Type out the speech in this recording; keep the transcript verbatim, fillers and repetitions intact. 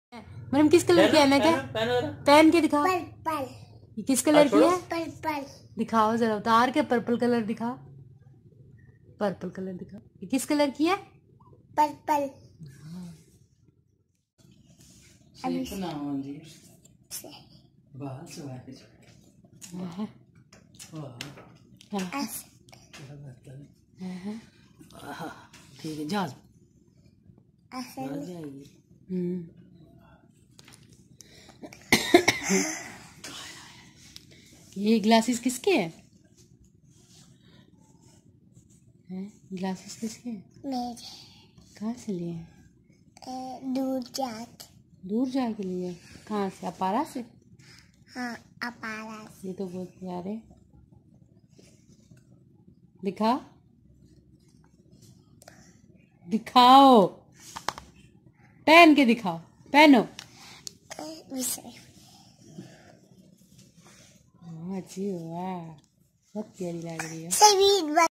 Madam किस colour की है? मैं क्या पहन के दिखाओ। पर्पल। ये किस कलर की है? पर्पल। दिखाओ जरा, उतार के पर्पल कलर दिखाओ। पर्पल कलर दिखाओ। ये किस कलर की है? पर्पल। ठीक है, जहाज जाएगी। ये ग्लासेस किसके हैं? हैं? ग्लासेस किसके हैं? मेरे। कहाँ से लिए? दूर जाके। दूर जाके लिए? कहाँ से? अपारा से? हाँ, अपारा से। ये तो बहुत प्यारे। दिखाओ दिखाओ, पहन के दिखाओ। पहनो। अच्छी हुआ, बहुत प्यारी लग रही है।